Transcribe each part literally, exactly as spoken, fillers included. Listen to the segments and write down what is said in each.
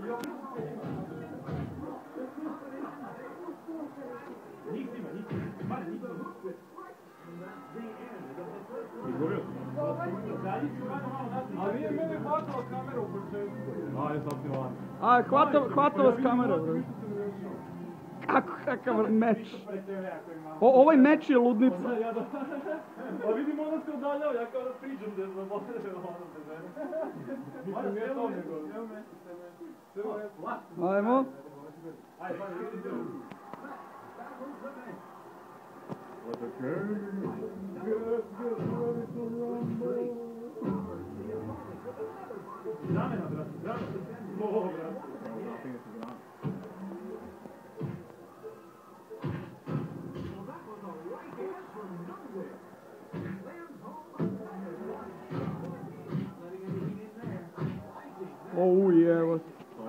A nije meni hvatala kamera u početku. Aj, sad ti vani. A, hvatala s kamera, bro. Kako, kakav meč. O, ovaj meč je ludnica. Pa vidim ono se udaljao, ja kao da priđem da je zaboravio ono bez mene. Mislim, nije to nego. Ajmo. Ajde, vidite. What a curve. Zamena, brate, zamena. Moho, brate. O, jevo.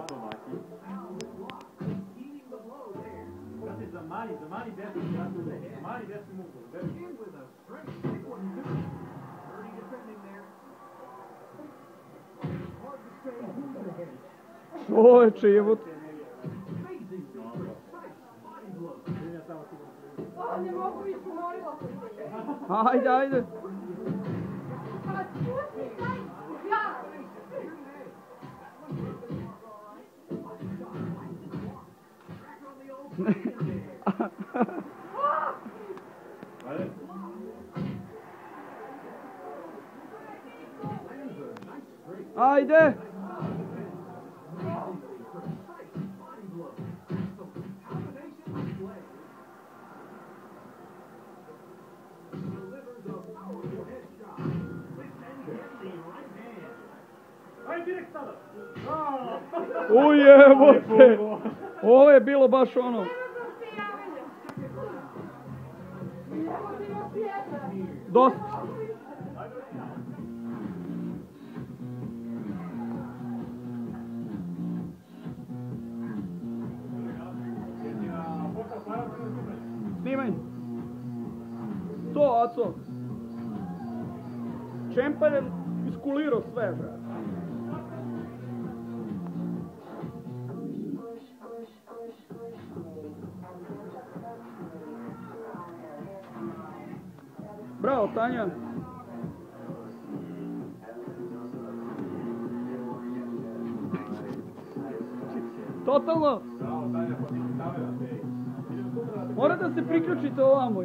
Zamani, zamani desno, zamani desno mugu. Čoveče, jevo. Ne mogu više, morila sam se. Ajde, ajde. Pa pusti taj ja! Ajde! Ujebote! Ovo je bilo baš ono. Dosta. Snimaj. To, Aco. Čempar je iskulirao sve, brate. Bravo, Tanja. Totalno. Mora da se priključite ovamo.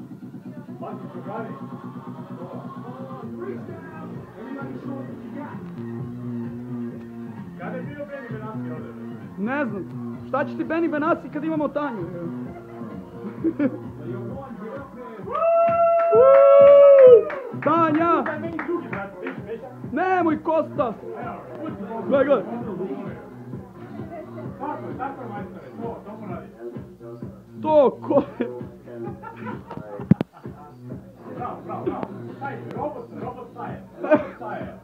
Kada je bio Benny Benassi ovdje? Ne znam. Šta će ti Benny Benassi kad imamo Tanju? Tanja! Nemoj, Kosta! Gledaj, gledaj! Tako je, tako je, majstore, to, to poradi. To, ko je? Bravo, bravo, bravo. Taj, robot, robot staje. Robot staje.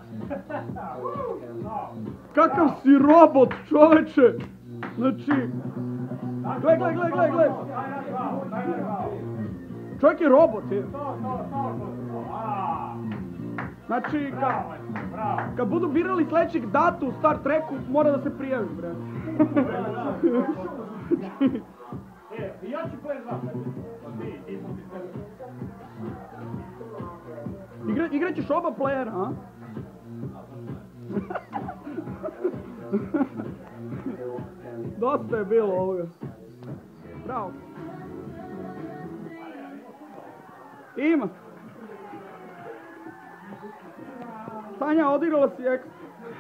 Kakav si robot, čoveče! Znači... Gledaj, gledaj, gledaj, gledaj, gledaj! Daj radi bravo, daj radi bravo. Čovjek je robot, je. To, to, to, to, aaa. Znači, Bravo, majstore, bravo. kad budu birali sljedećeg datu u Star Treku, mora da se prijavi, bre. E, i ja ću pored vas. Ti, ti smo ti sve. Igra, igrat ćeš oba playera, a? Dosta je bilo ovoga. Bravo. Ima. Tanja, odigrala si ekstra.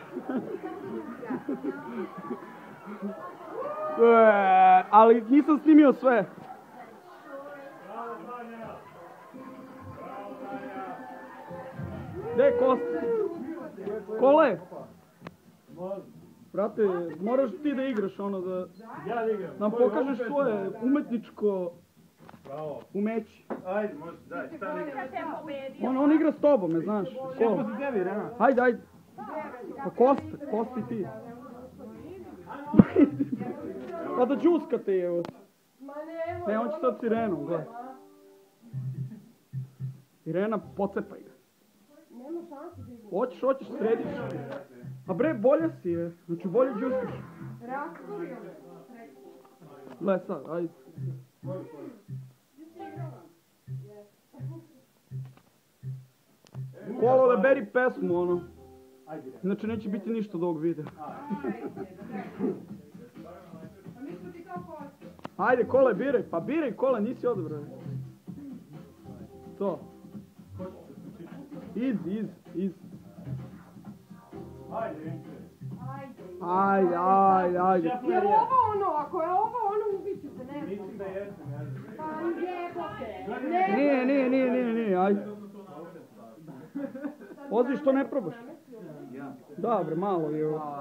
E, ali nisam snimio sve. Bravo, Tanja. Bravo, Tanja. Gdje je Kosta? Kole? Brate, moraš ti da igraš ono da... Ja da igram. Nam pokažeš svoje umetničko... Bravo. umeći. Ajde, može, daj, stani. On, on igra s tobom, me znaš. Šepo si tebi, Rena. Hajde, hajde. Pa Kosta, Kosti ti. Pa da džuskate je, evo. Ne, on će sad s Irenom, gledaj. Irena, pocepaj ga. Nema šanse da igra. Hoćeš, hoćeš, središ. A bre, bolje si je. Znači, bolje džuskaš. Rasturio. Gle sad, ajde. Kolove, beri pesmu, ono. Znači, neće biti ništa od ovog videa. A mi smo ti kao kosti. Ajde, Kole, biraj. Pa biraj, Kole, nisi odabrao. To. Iz, iz, iz. Ajde, Ajde, ajde, ajde. Je li ovo ono? Ako je ovo ono, ubit ću se, ne znam. mislim da jesam, ja znam. Pa jebote. Ne. Nije, nije, nije, nije, nije, ajde. Ozi što ne probaš. Da, bre, malo je ovo.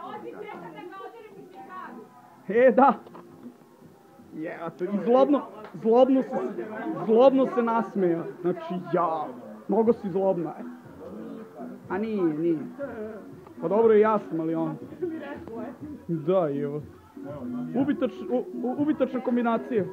E, da. Je, a to i zlobno, zlobno se, zlobno se nasmeja. Znači, ja, mnogo si zlobna. je. A nije, nije. Pa dobro, i ja sam, ali on. Da, evo. Ubitač, u, u, ubitačna kombinacija.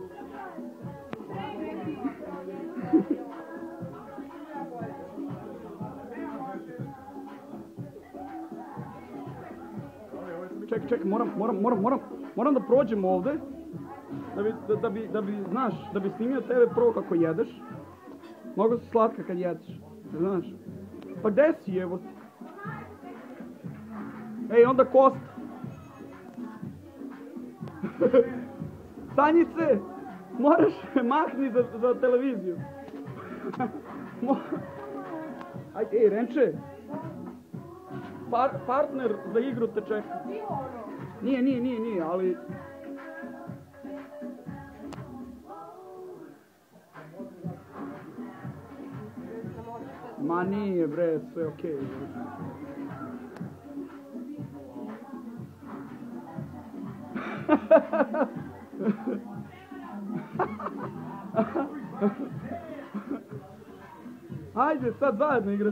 Ček, ček, moram, moram, moram, moram, moram da prođem ovde. Da bi, da, da bi, da bi, znaš, da bi snimio tebe prvo kako jedeš. Mnogo si slatka kad jedeš, znaš. Pa gde si, evo? Ej, onda Kosta. Sanjice, moraš mahni za, za televiziju. Mo... Ajde, ej, Renče. Par, partner za igru te čeka. Nije, nije, nije, nije, ali... Ma nije, bre, sve okej. Okay. Ajde, sad zajedno igrati.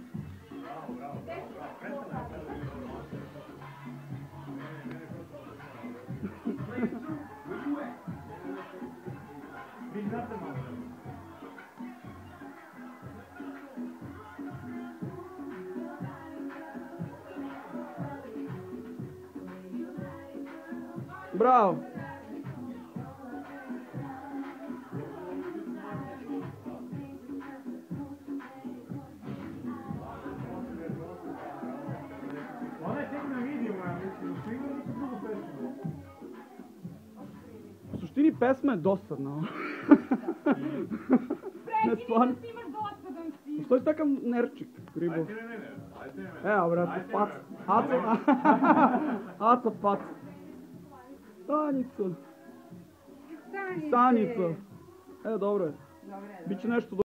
Bravo. Ona je tek na vidiju, ja mislim, sigurno nisu drugu pesmu. U suštini pesma je dosadna. Ne, stvarno. Što je takav nerčik, ribo? Ajde mene, ajde mene. Evo, brate, pac. Aco, aco, pac. Stanico. Stanico. E, dobro je. Biće nešto